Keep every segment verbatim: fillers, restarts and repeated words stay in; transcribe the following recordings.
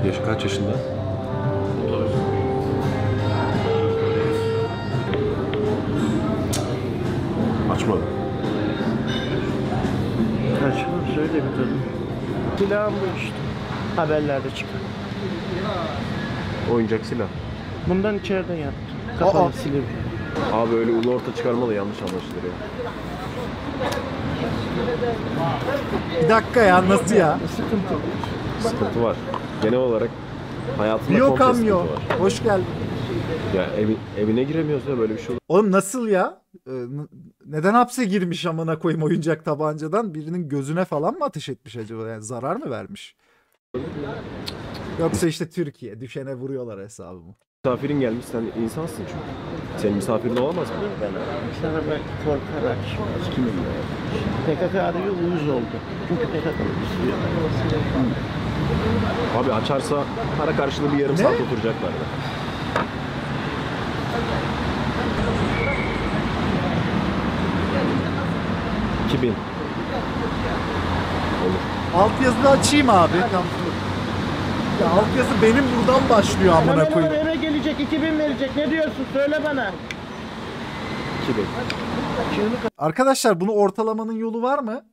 Yaşı kaç yaşında? Açmadı. Kaçma söyle bir kadın. Silahım bu işte. Haberlerde çıkan. Oyuncak silah. Bundan içeride yaptım. Kapalı Aa. silivri. Abi öyle ulu orta çıkarma da yanlış anlaşılır ya. Bir dakika ya, nasıl ya? Sıkıntı. Sıkıntı var. Genel olarak hayatında Bio komple sıkıntı kamyo. var. Hoş geldin. Ya evi, evine giremiyoruz ya, böyle bir şey olur. Oğlum nasıl ya? Ee, n- neden hapse girmiş amına koyayım oyuncak tabancadan? Birinin gözüne falan mı ateş etmiş acaba? Yani zarar mı vermiş? Yoksa işte Türkiye. Düşene vuruyorlar hesabı mı? Misafirin gelmiş, sen insansın çünkü. Senin misafirin olamaz mı? Ben sana belki korkarak açmaz. Kimin böyle? P K K arıyor, uyuz oldu. Çünkü P K K'lı istiyor. Abi açarsa para karşılığı bir yarım Ne? saat oturacaklar. iki bin. Olur. Altyazıda açayım abi. Tamam. Ya altyazı benim buradan başlıyor amına Hemen koyayım. eve gelecek, iki bin verecek. Ne diyorsun? Söyle bana. iki bin. Arkadaşlar bunu ortalamanın yolu var mı?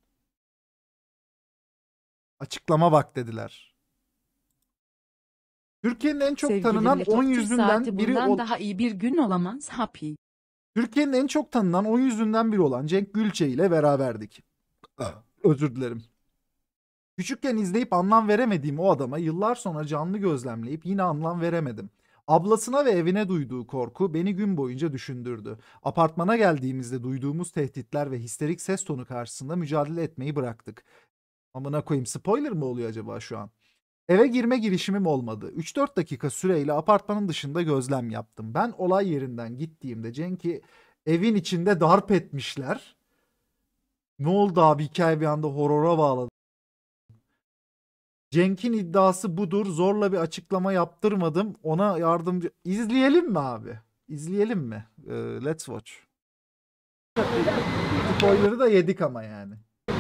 Açıklama bak dediler. Türkiye'nin en çok Sevgili tanınan Letop, on bir yüzünden saati biri bundan ol- daha iyi bir gün olamaz Happy. Türkiye'nin en çok tanınan on yüzünden biri olan Cenk Gülçe ile beraberdik. Özür dilerim. Küçükken izleyip anlam veremediğim o adama yıllar sonra canlı gözlemleyip yine anlam veremedim. Ablasına ve evine duyduğu korku beni gün boyunca düşündürdü. Apartmana geldiğimizde duyduğumuz tehditler ve histerik ses tonu karşısında mücadele etmeyi bıraktık. Amına koyayım, spoiler mı oluyor acaba şu an? Eve girme girişimim olmadı. üç dört dakika süreyle apartmanın dışında gözlem yaptım. Ben olay yerinden gittiğimde Cenk'i evin içinde darp etmişler. Ne oldu abi, hikaye bir anda horora bağladı. Cenk'in iddiası budur. Zorla bir açıklama yaptırmadım. Ona yardımcı... İzleyelim mi abi? İzleyelim mi? Ee, let's watch. Spoiler'ı da yedik ama yani.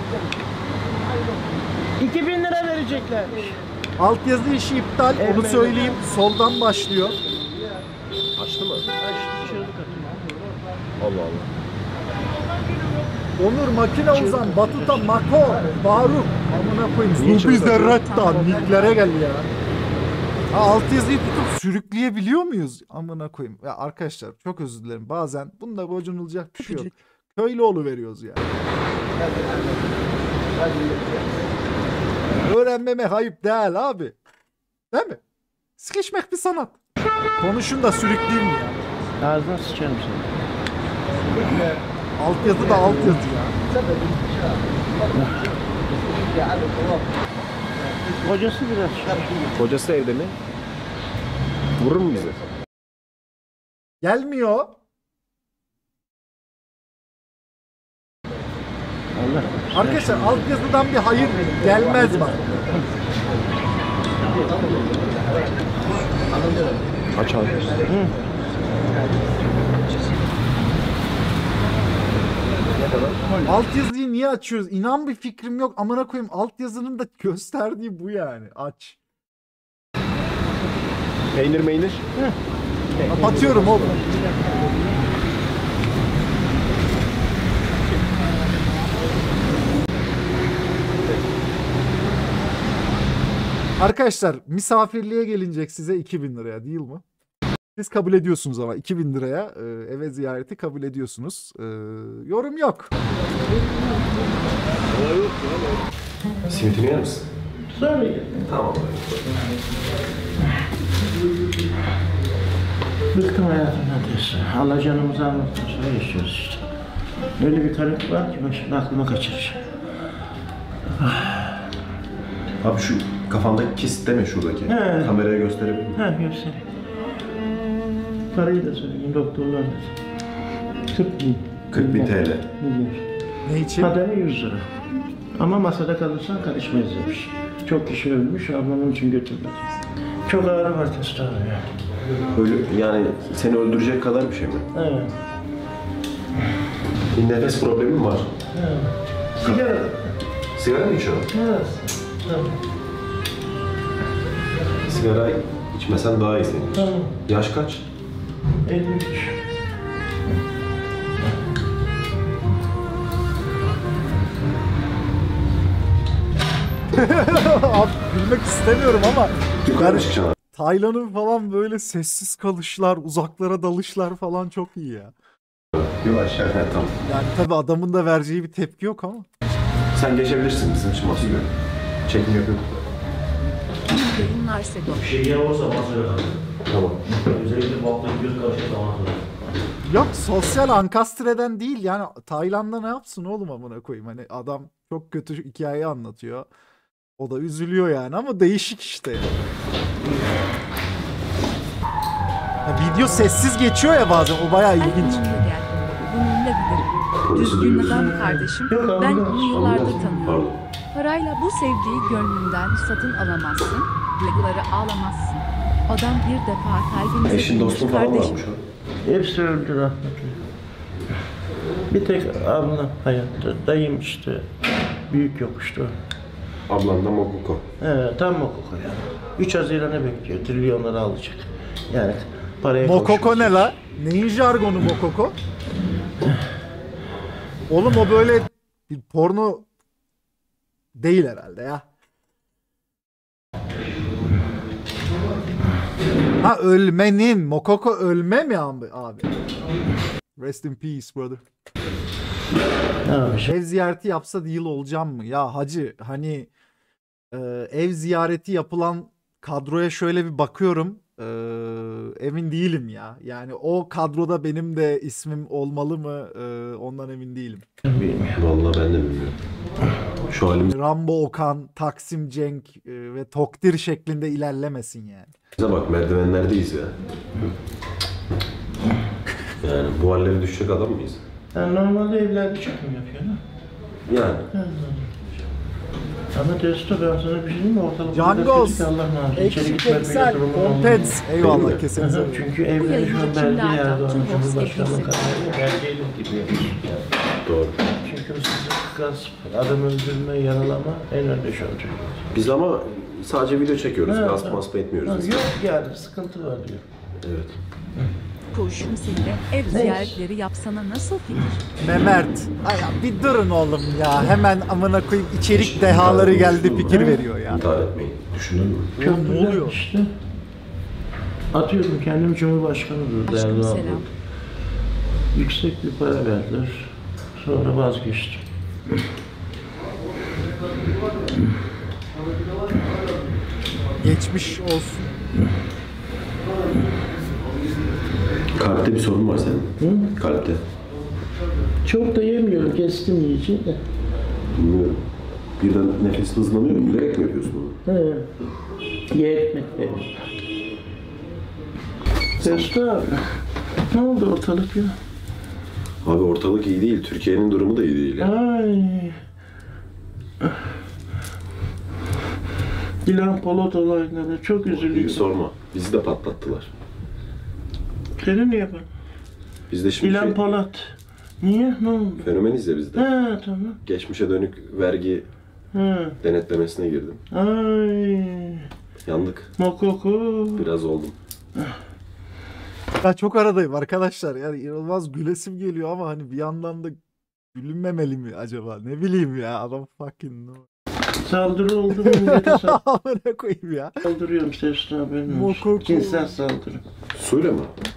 iki bin lira vereceklermiş. Altyazı işi iptal. Onu Evet. söyleyeyim. Soldan başlıyor. Açtı mı? Açtı, çığlık atıyor. Allah Allah. Onur, Makine Uzan, Batuta, Mako, Faruk. Amına koyayım. Niye Zubi çabuk atıyor? Zerratta. Nicklere gel ya. Ha, altyazıyı tutup sürükleyebiliyor muyuz? Amına koyayım. Ya arkadaşlar çok özür dilerim. Bazen bunda gocunulacak bir şey yok. Köylüoğlu veriyoruz ya. Öğrenmeme ayıp değil abi. Değil mi? Sıkışmak bir sanat. Konuşun da sürükleyeyim ya. Ağzına sıçarım seni. Altyazı da altyazı ya. Kocası biraz. Kocası evde mi? Vurur mu bizi? Gelmiyor. Allah. Arkadaşlar altyazıdan bir hayır gelmez bak. Aç abi. Altyazıyı niye açıyoruz? İnan bir fikrim yok. Amına koyayım, altyazının da gösterdiği bu yani. Aç. Peynir meynir. Kapatıyorum oğlum. Arkadaşlar misafirliğe gelinecek size iki bin liraya, değil mi? Siz kabul ediyorsunuz ama iki bin liraya e, eve ziyareti kabul ediyorsunuz. E, yorum yok. Simitini yer misin? Sonra gel. Tamam. Bıktım hayatımdan diyorsun. Allah canımızı almaktan sonra yaşıyoruz işte. Öyle bir karı var ki ben şimdi aklıma kaçıracağım. Abi şu kafandaki kist deme şuradaki. He. Kameraya gösterebilir miyim? Ha göstereyim. Parayı da söyleyeyim, doktorlar da. kırk bin. kırk bin T L. Milyon. Ne için? Kademe yüz lira. Ama masada kalırsan karışmayız demiş. Çok kişi ölmüş, ablamın için götürdü. Çok ağrı var testosteron ya. Öyle yani seni öldürecek kadar bir şey mi? Evet. Bir nefes problemin var. Evet. Sigara. Sigara mı içiyorsun? Evet. Tamam. sigara içmesen daha iyi senin için. Tamam. Yaş kaç? elli üç. Abi gülmek istemiyorum ama Yukarı yani mı çıkacaksın? Taylan'ın falan böyle sessiz kalışlar, uzaklara dalışlar falan çok iyi ya. Yok aşağı. He, tamam. Yani tabii adamın da vereceği bir tepki yok ama. Sen geçebilirsin bizim için masaya. Çekim yapıyorduk. Yayınlar Sedo. Bir şey yer olursa bana söyle abi. Tamam. Özellikle bu hafta göz karışık zaman sonra. Yok sosyal ankastreden değil yani Tayland'da ne yapsın oğlum amına koyayım. Hani adam çok kötü hikaye anlatıyor. O da üzülüyor yani ama değişik işte. Ya video sessiz geçiyor ya bazen o bayağı ilginç. Bununla geldim. Bununla giderim. Polisi Düzgün duyuyorsun. adam kardeşim. Yok abi, Ben yok. onu yıllardır Anladım. tanıyorum. Pardon. Parayla bu sevgiyi gönlünden satın alamazsın. Duyguları ağlamazsın. Adam bir defa kalbinize Eşin girmiş dostun falan kardeşim. varmış o. Hepsi öldü rahmetli. Bir tek ablam hayatta. Dayım işte. Büyük yokuştu. Ablan da Mokuko. Evet, tam Mokoko yani. üç Haziran'ı bekliyor. Trilyonları alacak. Yani paraya Mokoko kavuşması ne için. la? Neyin jargonu Mokoko? Oğlum o böyle bir porno değil herhalde ya. Ha ölmenin. Mokoko ölme mi abi? abi? Rest in peace brother. Ha, şey- Ev ziyareti yapsa deal olacağım mı? Ya hacı hani e, ev ziyareti yapılan kadroya şöyle bir bakıyorum. E, emin değilim ya. Yani o kadroda benim de ismim olmalı mı? E, ondan emin değilim. Bilmiyorum. Vallahi ben de bilmiyorum. Şu halimize Rambo Okan, Taksim Cenk e, ve Tokdir şeklinde ilerlemesin yani. bak, merdivenlerdeyiz ya. Yani bu hallere düşecek adam mıyız? Yani normalde evlerde çekim yapıyor ha. Yani. Ama testo ben sana bir şey diyeyim mi? Ortalık Cangos, kötü ki Allah razı İçeri Eksik gitmek bile Eksel, durumum olmuyor. Kompens. Değil Eyvallah mi? kesenize. Aha, Çünkü evleri şu an yayıncı belge kimlerden? Erdoğan Tüm Cumhurbaşkanlığı Boks kararıyla belgeyle gidiyoruz. Yani. Doğru. Çünkü hırsızlık, gasp, adam öldürme, yaralama en önde şu an Türkiye'de. Biz ama sadece video çekiyoruz. Ha, Gasp ha. masp etmiyoruz. Ha, biz. Yok yani sıkıntı var diyor. Evet. Kurşun seninle ev ziyaretleri yapsana nasıl fikir? Memert. Ay ya bir durun oğlum ya. Hemen amına koyayım içerik dehaları geldi fikir veriyor ya. İntihar etmeyin. Düşündün mü? Çok ne güzel oluyor? işte. Atıyorum kendim Cumhurbaşkanı durdu Aşkım Erdoğan selam. durdu. Yüksek bir para verdiler. Sonra vazgeçtim. Geçmiş olsun. Kalpte bir sorun var senin. Hı? Kalpte. Çok da yemiyorum, kestim yiyeceği de. Bilmiyorum. Birden nefesin hızlanıyor. Bilerek mi yapıyorsun bunu? He. Ye ekmek verin. Testo abi. Ne oldu ortalık ya? Abi ortalık iyi değil. Türkiye'nin durumu da iyi değil ya. Ay. Dilan Polat olayları çok Hiç üzülüyorum. sorma. Bizi de patlattılar. Seni niye ben? Biz de şimdi Dilan şey, Polat. Niye? Ne oldu? fenomeniz ya biz de. Ha tamam. Geçmişe dönük vergi Ha. denetlemesine girdim. Ay. Yandık. Mokoko. Biraz oldum. Ben çok aradayım arkadaşlar. Yani inanılmaz gülesim geliyor ama hani bir yandan da gülünmemeli mi acaba? Ne bileyim ya adam fucking no. Saldırı oldu mu? Millete Amına koyayım ya. saldırıyorum Testo haberin Mokoko. olsun. Cinsel saldırı. Suyla mı?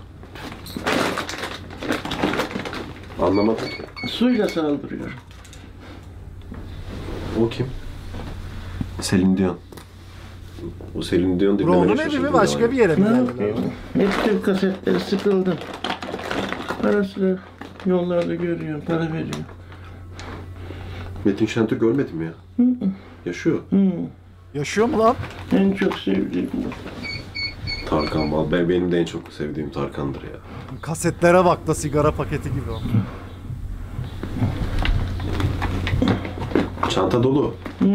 Anlamadım. Suyla saldırıyorum. O kim? Selin Dion. O Selin Dion Bro dinlemeye onun evi şaşırdım mi başka ya. bir yere mi Ne geldi? yapayım? Hepsi kasetleri sıkıldım. Parasını yollarda görüyorum, para veriyor. Metin Şentürk ölmedi mi ya? Yaşıyor. Hı. Yaşıyor mu lan? En çok sevdiğim bu. Tarkan val. Ben, benim de en çok sevdiğim Tarkan'dır ya. Kasetlere bak da sigara paketi gibi o. Çanta dolu. Hı.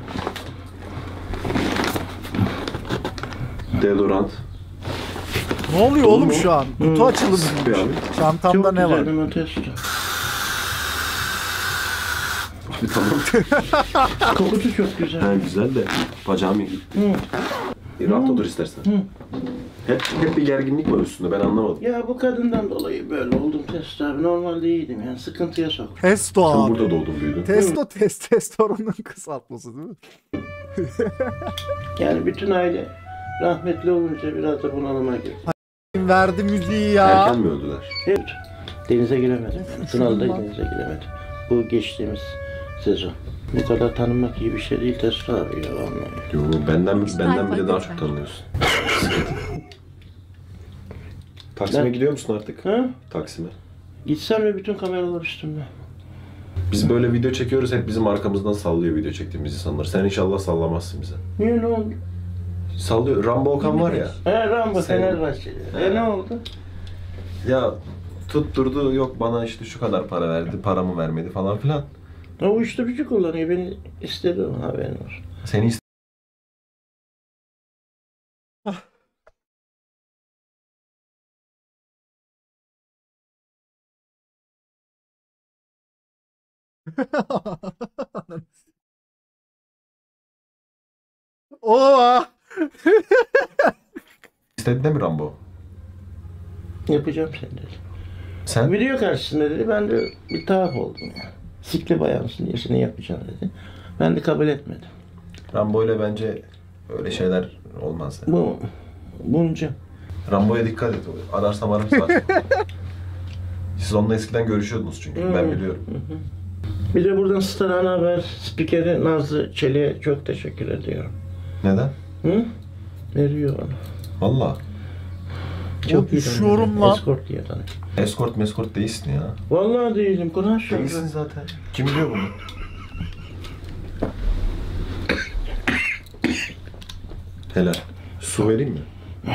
Deodorant. Ne oluyor Dolu oğlum mu? şu an? Kutu açılımı gibi. Abi. Çantamda Çok ne var? güzel ama Testo. Bir tamam. Kokusu çok güzel. Ha, güzel de bacağım iyi. Hı. Bir rahat otur istersen. Hı. Hep, hep bir gerginlik var üstünde, ben anlamadım. Ya bu kadından dolayı böyle oldum Testo abi. Normalde iyiydim yani, sıkıntıya sok. Testo Sen abi. burada doğdun büyüdün. Testo testosteronun kısaltması değil mi? Yani bütün aile rahmetli olunca biraz da bunalıma girdi. Verdi müziği ya. Erken mi öldüler? Evet. Denize giremedim. Kınalı'da denize giremedim. Bu geçtiğimiz sezon. Bu kadar tanınmak iyi bir şey değil Testo abi ya vallahi. Yo, benden, benden bile daha lütfen. çok tanıyorsun. Taksim'e Ben- gidiyor musun artık? Ha? Taksim'e. Gitsem de bütün kameralar üstümde. Biz böyle video çekiyoruz, hep bizim arkamızdan sallıyor video çektiğimiz insanlar. Sen inşallah sallamazsın bize. Niye, ne oldu? Sallıyor. Rambo Okan var ya. He Rambo Sen- Fenerbahçeli. E ne oldu? Ya tutturdu, yok bana işte şu kadar para verdi, paramı vermedi falan filan. O uyuşturucu kullanıyor. Beni istedi, o haberin var. Seni ist- Oha. istedi de mi Rambo? Yapacağım seni dedi. Sen? Video karşısında dedi. Ben de bir tuhaf oldum yani. Sikli bayansın diye seni yapacağım dedi. Ben de kabul etmedim. Rambo ile bence öyle şeyler olmaz. Yani. Bu bunca. Rambo'ya dikkat et. Ararsam ararım zaten. Siz onunla eskiden görüşüyordunuz çünkü. Ben Hmm. biliyorum. Bir de buradan Star Ana Haber spikeri Nazlı Çelik'e çok teşekkür ediyorum. Neden? Hı? Veriyor bana. Valla. Çok iyi düşüyorum tanıyor. lan. Escort diye tanıyor. Eskort meskort değilsin ya. Vallahi değilim. Konuş ya. Değilsin zaten. Kim biliyor bunu? Helal. Su vereyim mi?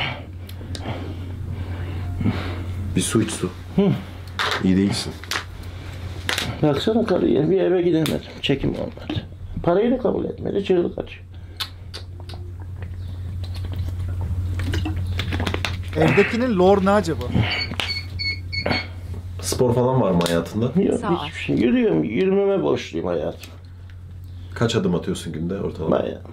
Bir su iç su. İyi değilsin. Baksana karıya, bir eve gidemedim. Çekim olmadı. Parayı da kabul etmedi. Çığlık atıyor. Evdekinin lore ne acaba? Spor falan var mı hayatında? Yok Sağ ol. hiçbir şey. Yürüyorum. Yürümeme borçluyum hayatım. Kaç adım atıyorsun günde ortalama? Bayağı.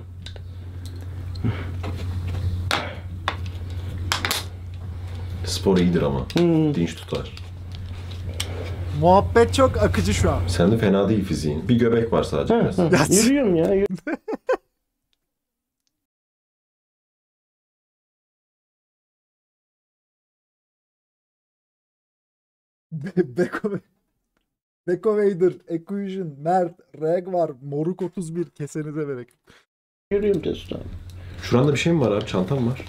Spor iyidir ama. Hmm. Dinç tutar. Muhabbet çok akıcı şu an. Sende fena değil fiziğin. Bir göbek var sadece Ha, biraz. ha. Ya- Yürüyorum ya. Yürü- Be- Beko Beko Vader, Equation, Mert, Reg var, Moruk otuz bir kesenize berek. Yürüyorum Testo abi. Şuranda bir şey mi var abi? Çantam var.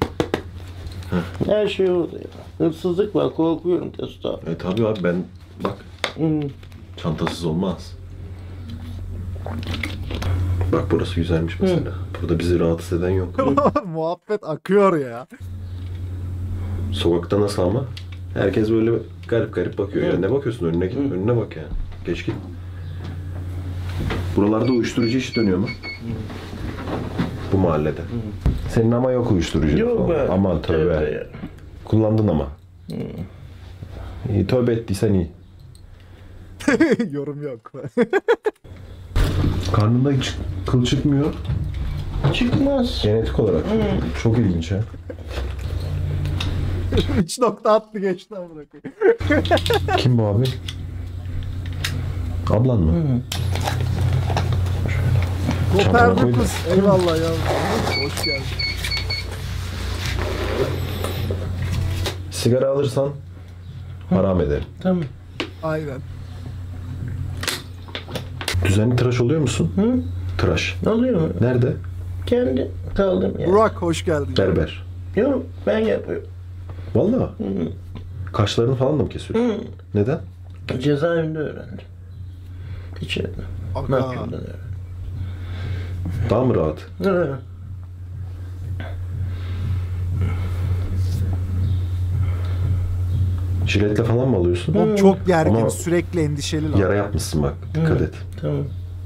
Her şey orada ya. Hırsızlık var. Korkuyorum Testo abi. E tabii abi ben bak Hmm. çantasız olmaz. Bak burası güzelmiş mesela. Burada bizi rahatsız eden yok. Muhabbet akıyor ya. Sokakta nasıl ama? Herkes böyle garip garip bakıyor. Ya ne bakıyorsun? Önüne git. Önüne bak ya. Geç git. Buralarda uyuşturucu iş dönüyor mu? Bu mahallede. Senin ama yok uyuşturucu. Yok be. Aman tövbe. Tövbe ya. Kullandın ama. İyi, tövbe ettiysen iyi. Yorum yok. Karnında hiç kıl çıkmıyor. Çıkmaz. Genetik olarak. Çok ilginç ha. Üç nokta attı geçti amına koyayım. Kim bu abi? Ablan mı? Kopernikus. Eyvallah ya. Hoş geldin. Sigara alırsan haram ederim. Tamam. Aynen. Düzenli tıraş oluyor musun? Hı? Tıraş. Oluyor mu? Nerede? Kendi kaldım ya. Burak hoş geldin. Berber. Yok ben yapıyorum. Vallahi. Kaşlarını falan da mı kesiyorsun? Hı. Neden? Cezaevinde öğrendim. İçeride. Aga. Mahkumdan öğrendim. Daha mı rahat? Evet. Jiletle falan mı alıyorsun? Oğlum çok gergin, Ama sürekli endişeli lan. yara yapmışsın bak. Dikkat et. Tamam.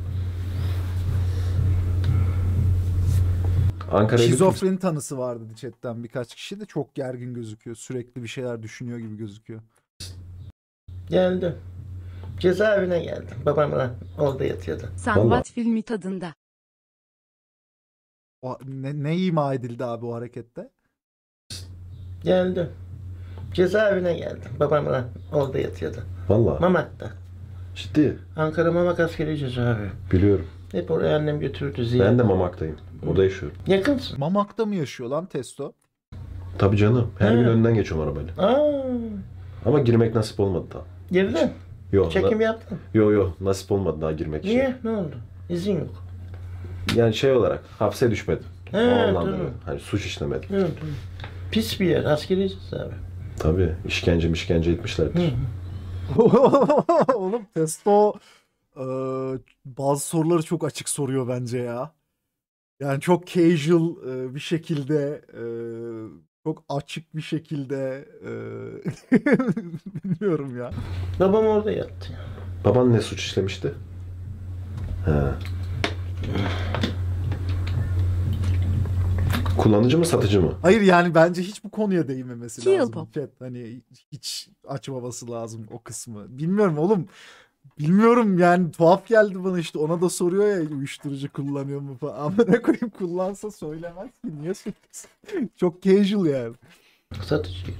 Ankara'ya gittim. Şizofreni tanısı vardı chatten birkaç kişi de çok gergin gözüküyor. Sürekli bir şeyler düşünüyor gibi gözüküyor. Geldim. Cezaevine geldim. Babam orada yatıyordu. Sanvat filmi tadında. O, ne, ne ima edildi abi o harekette? Geldim. Cezaevine geldim. Babamla orada yatıyordu. Valla. Mamak'ta. Ciddi. Ankara Mamak askeri cezaevi. Biliyorum. Hep oraya annem götürdü ziyaret. Ben de Mamak'tayım. Orada yaşıyorum. Yakınsın. Mamak'ta mı yaşıyor lan Testo? Tabii canım. Her He. gün önünden geçiyorum arabayla. Aa, Ama girmek nasip olmadı daha. girdin. Yok. Çekim na- yaptın. Yok yok. Nasip olmadı daha girmek için. Niye? Ne oldu? İzin yok. Yani şey olarak hapse düşmedim. He, o anlamda. tamam. böyle. Hani suç işlemedim. Evet, evet. Pis bir yer. Askeri cezaevi. Tabii. işkence işkence etmişlerdir. Oğlum Testo e, bazı soruları çok açık soruyor bence ya. Yani çok casual e, bir şekilde e, çok açık bir şekilde e, bilmiyorum ya. Babam orada yattı. Baban ne suç işlemişti? He. Kullanıcı mı satıcı mı? Hayır yani bence hiç bu konuya değinmemesi Chill lazım. pop. Chat. Hani hiç açmaması lazım o kısmı. Bilmiyorum oğlum. Bilmiyorum yani tuhaf geldi bana işte ona da soruyor ya uyuşturucu kullanıyor mu falan. Amına koyayım kullansa söylemez ki niye söylesin? Çok casual yani. Satıcıydı.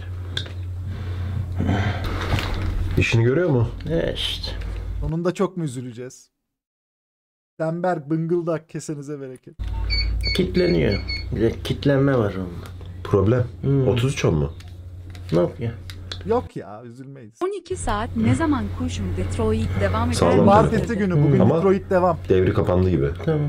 İşini görüyor mu? Ne işte. Sonunda çok mu üzüleceğiz? Tember bıngıldak kesenize bereket. Kitleniyor. Bir de kitlenme var onda. Problem. Hmm. otuz üç on mu? Ne yapıyor? Yok ya üzülmeyiz. on iki saat ne zaman kuşum Detroit devam eder? Sağlam. Cumartesi günü bugün Ama- Detroit devam. Devri kapandı gibi. Tamam.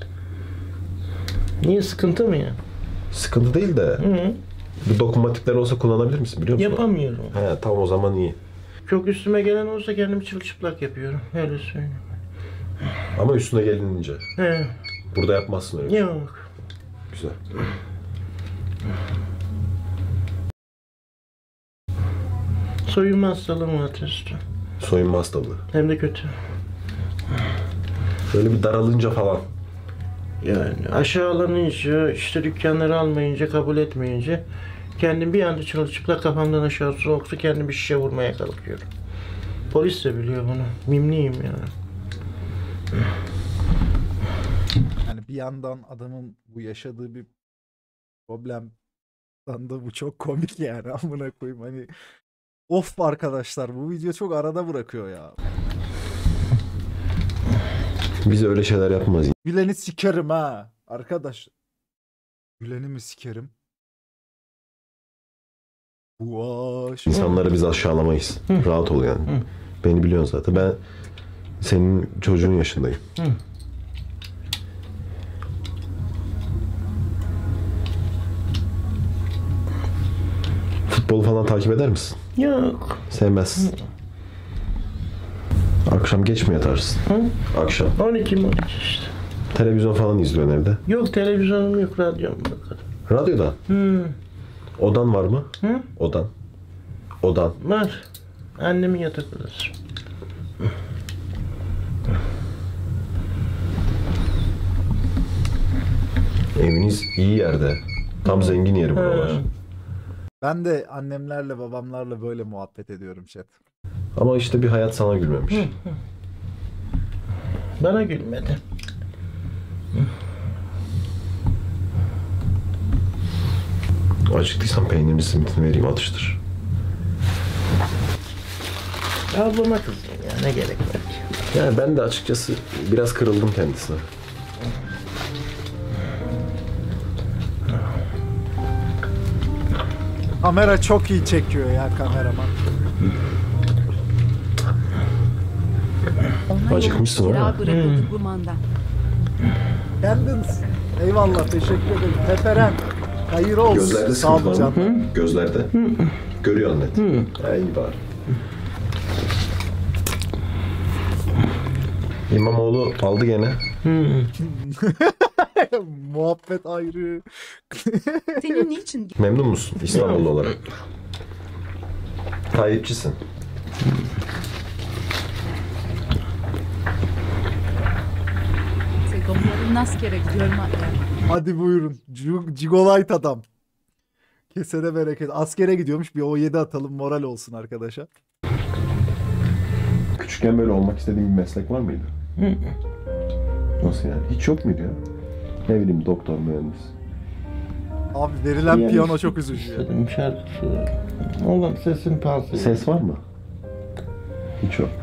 Niye, sıkıntı mı ya? Sıkıntı değil de Hı. bu dokunmatikler olsa kullanabilir misin biliyor musun? Yapamıyorum. He tamam o zaman iyi. Çok üstüme gelen olsa kendimi çırılçıplak yapıyorum. Öyle söyleyeyim. Ama üstüne gelinince. He. Burada yapmazsın öyle. Yok. Güzel. Soyunma hastalığım var testo. Soyunma hastalığı. Hem de kötü. Böyle bir daralınca falan. Yani aşağılanınca, işte dükkanları almayınca, kabul etmeyince kendim bir anda çırılçıplak kafamdan aşağı soğuk su kendim bir şişe vurmaya kalkıyorum. Polis de biliyor bunu. Mimliyim yani. Yani bir yandan adamın bu yaşadığı bir problem da bu çok komik yani amına koyayım hani of arkadaşlar bu video çok arada bırakıyor ya. Biz öyle şeyler yapmaz. Gülen'i sikerim ha arkadaş. Gülen'i mi sikerim? Bu aşk. İnsanları biz aşağılamayız. Rahat ol yani. Hı. Beni biliyorsun zaten. Ben senin çocuğun yaşındayım. Hı. Futbol falan takip eder misin? Yok. Sevmezsin. Akşam geç mi yatarsın? Hı? Akşam. on iki on iki işte. Televizyon falan izliyorsun evde. Yok, televizyonum yok, radyom bakalım. Radyodan. Hı. Odan var mı? Hı? Odan. Odan. Var. Annemin yatak odası. Eviniz iyi yerde. Tam zengin yeri buralar. Hı. Ben de annemlerle babamlarla böyle muhabbet ediyorum chat. Ama işte bir hayat sana gülmemiş. Bana gülmedi. Acıktıysan peynirli simitini vereyim atıştır. Ablama kızdım ya, ne gerek var ki? Yani ben de açıkçası biraz kırıldım kendisine. Kamera çok iyi çekiyor ya kameraman. Acıkmışsın Kira ama. bırakıldı kumandan. Kendiniz. Eyvallah teşekkür ederim. Teperen. Hayır olsun. Gözlerde Sağ olun sıkıntı var canım. mı? Gözlerde. Görüyor net. Ha, iyi bari. İmamoğlu aldı gene. Muhabbet ayrı. Senin niçin Memnun musun İstanbullu olarak? Tayyipçisin. Segolya'nın askere gidiyorum hatta. Hadi buyurun. Cig- Cigolite adam. Kesene bereket. Askere gidiyormuş. Bir o yedi atalım. Moral olsun arkadaşa. Küçükken böyle olmak istediğin bir meslek var mıydı? Nasıl yani? Hiç yok muydu ya? Ne bileyim doktor, mühendis. Abi verilen Yani piyano işte çok üzücü. ya. istedim şarkısı. Oğlum sesin palsı. Ses var mı? Hiç yok.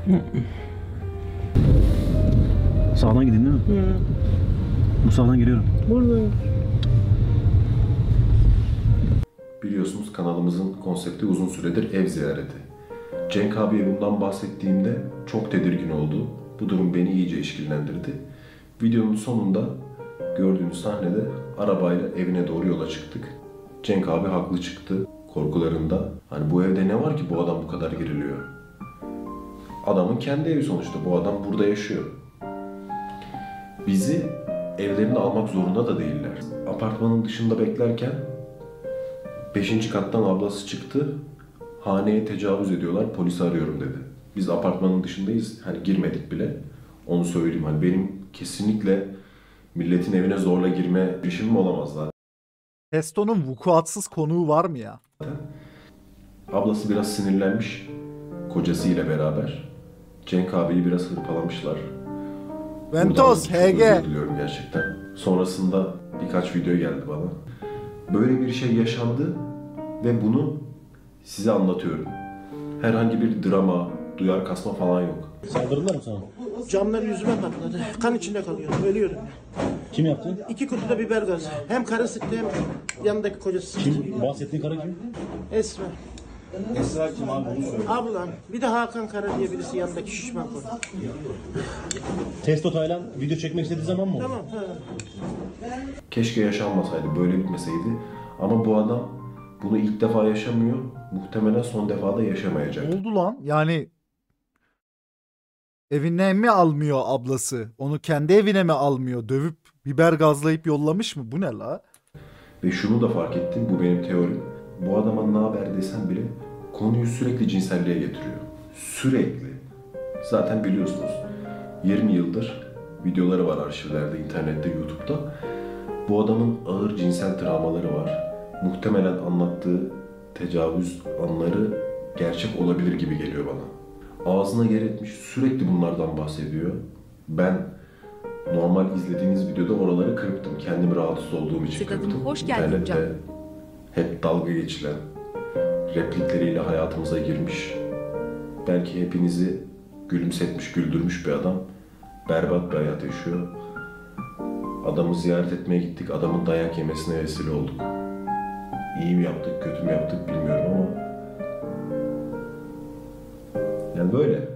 Sağdan gidin değil mi? Hı, Bu sağdan giriyorum. buradayım. Biliyorsunuz kanalımızın konsepti uzun süredir ev ziyareti. Cenk abiye bundan bahsettiğimde çok tedirgin oldu. Bu durum beni iyice işkillendirdi. Videonun sonunda gördüğünüz sahnede arabayla evine doğru yola çıktık. Cenk abi haklı çıktı korkularında. Hani bu evde ne var ki bu adam bu kadar geriliyor? Adamın kendi evi sonuçta. Bu adam burada yaşıyor. Bizi evlerine almak zorunda da değiller. Apartmanın dışında beklerken beşinci kattan ablası çıktı. Haneye tecavüz ediyorlar, polisi arıyorum dedi. Biz apartmanın dışındayız, hani girmedik bile. Onu söyleyeyim, hani benim kesinlikle milletin evine zorla girme girişimim olamaz zaten. Testo'nun vukuatsız konuğu var mı ya? Ablası biraz sinirlenmiş, kocasıyla beraber. Cenk abiyi biraz hırpalamışlar. Ventos, Buradan çok H G. özür diliyorum gerçekten. Sonrasında birkaç video geldi bana. Böyle bir şey yaşandı ve bunu size anlatıyorum. Herhangi bir drama, duyar kasma falan yok. Saldırdılar mı sana? Camlar yüzüme patladı. Kan içinde kalıyorum. Ölüyorum. Kim yaptı? İki kutu da biber gazı. Hem karı sıktı hem yanındaki kocası sıktı. Kim? Bahsettiğin karı kim? Esra. Esra kim abi bunu söyle. Ablam. Bir de Hakan Kara diye birisi yanındaki şişman konu. Testo Taylan video çekmek istediği zaman mı oldu? Tamam. Ha. Keşke yaşanmasaydı, böyle bitmeseydi. Ama bu adam bunu ilk defa yaşamıyor. Muhtemelen son defa da yaşamayacak. Ne oldu lan? Yani evine mi almıyor ablası? Onu kendi evine mi almıyor? Dövüp biber gazlayıp yollamış mı? Bu ne la? Ve şunu da fark ettim, bu benim teorim. Bu adama ne haber desem bile konuyu sürekli cinselliğe getiriyor. Sürekli. Zaten biliyorsunuz yirmi yıldır videoları var arşivlerde, internette, YouTube'da. Bu adamın ağır cinsel travmaları var. Muhtemelen anlattığı tecavüz anları gerçek olabilir gibi geliyor bana. Ağzına yer etmiş, sürekli bunlardan bahsediyor. Ben normal izlediğiniz videoda oraları kırptım. Kendimi rahatsız olduğum için Sıkıntım, kırptım. hoş geldin İnternette Can. hep dalga geçilen, replikleriyle hayatımıza girmiş. Belki hepinizi gülümsetmiş, güldürmüş bir adam. Berbat bir hayat yaşıyor. Adamı ziyaret etmeye gittik. Adamın dayak yemesine vesile olduk. İyi mi yaptık, kötü mü yaptık bilmiyorum ama yani böyle.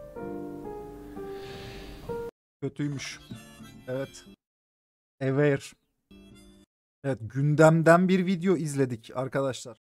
Kötüymüş. Evet. Aware. Evet, gündemden bir video izledik arkadaşlar.